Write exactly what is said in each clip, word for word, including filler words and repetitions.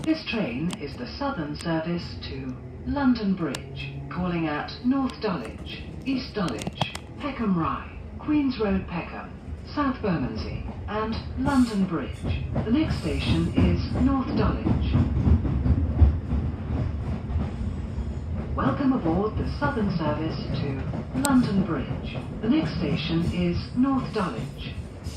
This train is the southern service to London Bridge, calling at North Dulwich, East Dulwich, Peckham Rye, Queen's Road Peckham, South Bermondsey, and London Bridge. The next station is North Dulwich. Welcome aboard the southern service to London Bridge. The next station is North Dulwich.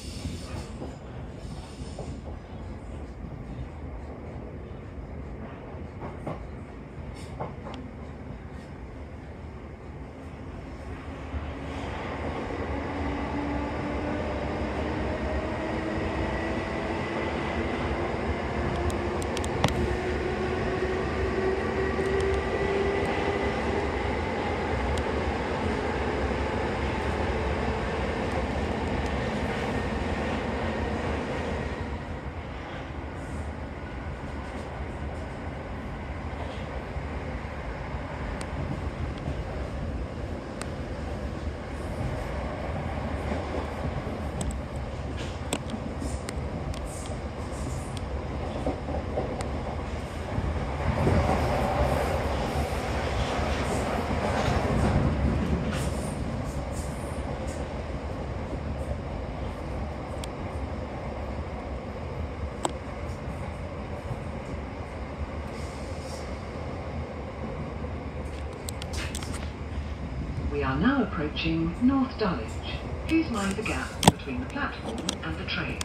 We are now approaching North Dulwich. Please mind the gap between the platform and the train.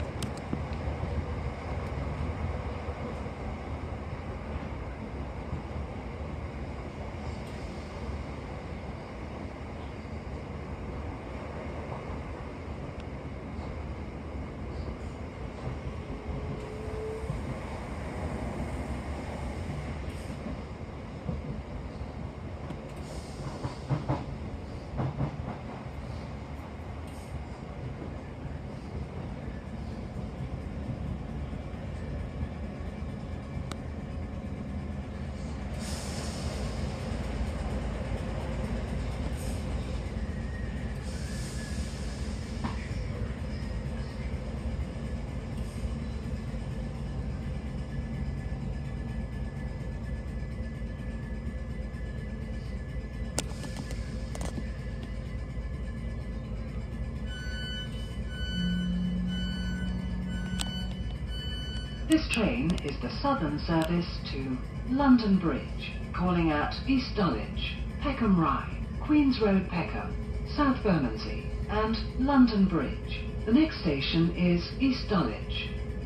This train is the southern service to London Bridge, calling at East Dulwich, Peckham Rye, Queen's Road Peckham, South Bermondsey, and London Bridge. The next station is East Dulwich.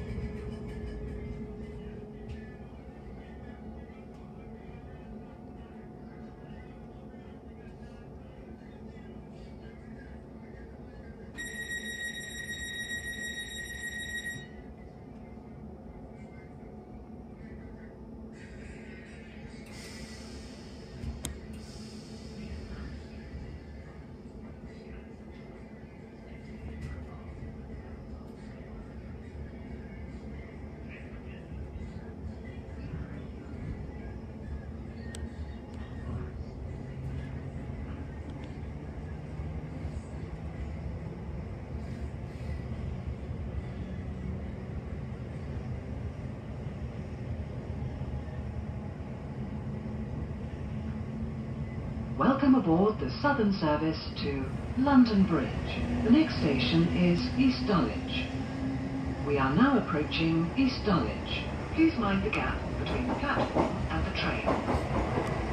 Welcome aboard the southern service to London Bridge. The next station is East Dulwich. We are now approaching East Dulwich. Please mind the gap between the platform and the train.